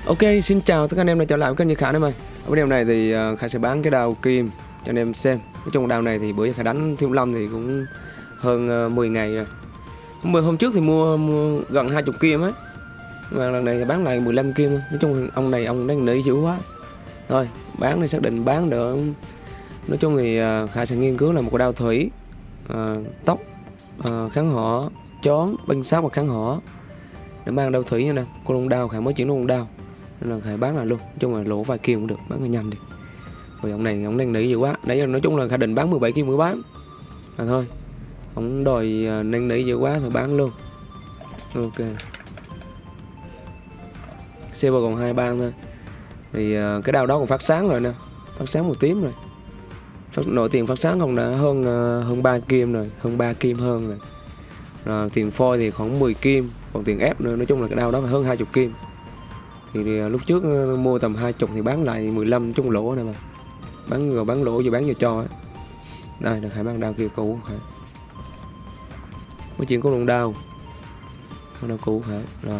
Ok, xin chào tất cả anh em đã trở lại với kênh Như Khả em ơi. Ở video này thì Khả sẽ bán cái đao kim cho anh em xem. Nói chung đao này thì bữa giờ Khả đánh Thiếu Lâm thì cũng hơn 10 ngày rồi. Hôm trước thì mua gần 20 kim ấy. Mà lần này thì bán lại 15 kim thôi. Nói chung ông này ông đang nỉ dữ quá. Thôi, bán thì xác định bán được. Nói chung thì Khả sẽ nghiên cứu là một cái đao thủy, tóc, kháng hỏa, chón, băng sát và kháng hỏa. Để mang đao thủy nha nè, con lông đao Khả mới chuyển lông đao nên là Khả bán lại luôn, nói chung là lỗ vài kim cũng được, bán cho nhanh đi. Rồi ông này ông đang nỉ dữ quá, nãy giờ nói chung là Khả định bán 17 kim mới bán mà thôi, ông đòi năn nỉ dữ quá thì bán luôn. Ok, server còn 2 bang thôi thì cái đao đó còn phát sáng rồi nè, phát sáng màu tím rồi, nổi tiền phát sáng không đã hơn 3 kim rồi, hơn 3 kim hơn rồi. Rồi tiền phôi thì khoảng 10 kim, còn tiền ép nữa, nói chung là cái đao đó phải hơn 20 kim. Thì lúc trước mua tầm 20 thì bán lại 15 chung lỗ này mà. Bán rồi bán lỗ rồi bán vô cho ấy. Đây là Khải mang đao kia cũ Khải. Có chuyện có luôn đao. Con đao cũ Khải. Rồi.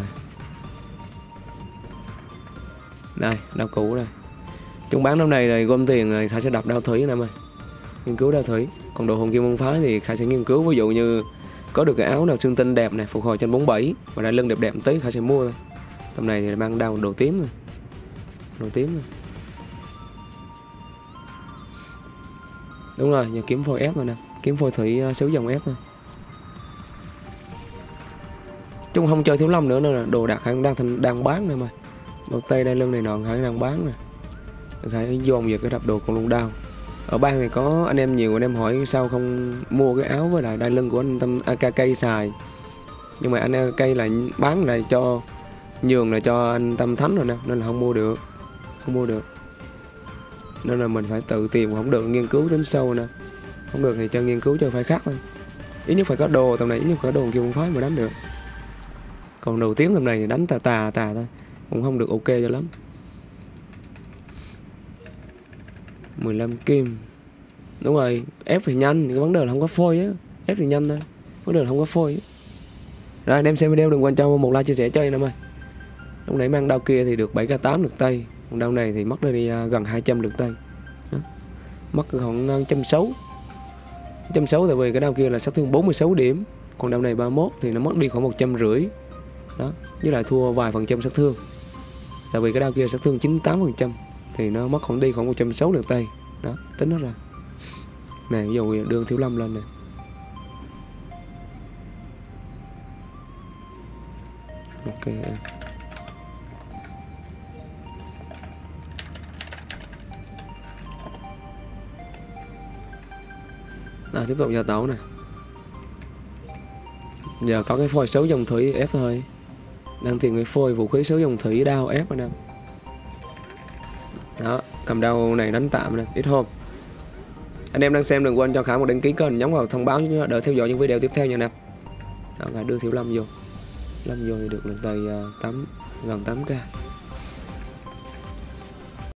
Đây, đao cũ đây. Chúng bán năm này rồi gom tiền rồi Khải sẽ đập đao thủy này mà. Nghiên cứu đao thủy. Còn đồ hồn kim môn phái thì Khải sẽ nghiên cứu, ví dụ như có được cái áo nào xương tinh đẹp này, phục hồi trên 47 và đai lưng đẹp đẹp một tí Khải sẽ mua thôi. Tầm này thì mang đao đồ tím rồi. Đồ tím rồi. Đúng rồi, nhà kiếm phôi ép rồi nè, kiếm phôi thủy 6 dòng ép thôi. Chúng không chơi Thiếu Lâm nữa nên là đồ đạc Khải đang bán này mà. Đồ tây đai lưng này nọ Khải đang bán nè. Khải dồn về cái đập đồ con lông đao. Ở bang này có anh em nhiều anh em hỏi sao không mua cái áo với lại đai lưng của anh Tâm AKK xài. Nhưng mà anh AKK là bán lại cho nhường lại cho anh Tâm Thánh rồi nè, nên là không mua được. Không mua được. Nên là mình phải tự tìm, không được nghiên cứu tính sâu nè. Không được thì cho nghiên cứu cho phải khác thôi. Ít nhất phải có đồ tầm này, ít nhất phải có đồ kia không phái mà đánh được. Còn đồ tím tầm này thì đánh tà thôi, cũng không được ok cho lắm. 15 kim. Đúng rồi, ép thì nhanh, cái vấn đề là không có phôi á. Ép thì nhanh thôi, vấn đề là không có phôi á. Rồi anh em xem video đừng quên cho một like chia sẻ cho em ơi. Lúc nãy mang đao kia thì được 7k8 lượt tay, còn đao này thì mất đi gần 200 lượt tay. Đó. Mất khoảng 160 tại vì cái đao kia là sát thương 46 điểm, còn đao này 31 thì nó mất đi khoảng 150. Đó, với lại thua vài phần trăm sát thương. Tại vì cái đao kia sát thương 98% thì nó mất khoảng đi khoảng 160 lượt tay. Đó, tính nó ra. Này, ví dụ đưa Thiếu Lâm lên nè. Ok. Rồi tiếp tục gia tấu nè. Giờ có cái phôi 6 dòng thủy ép thôi. Đang tìm cái phôi vũ khí 6 dòng thủy đao ép ở đâu. Đó, cầm đao này đánh tạm nè, ít hôm. Anh em đang xem đừng quên cho Khả một đăng ký kênh, nhấn vào thông báo để theo dõi những video tiếp theo nha nè. Đó, đưa Thiếu Lâm vô. Lâm vô thì được lần tay gần 8k.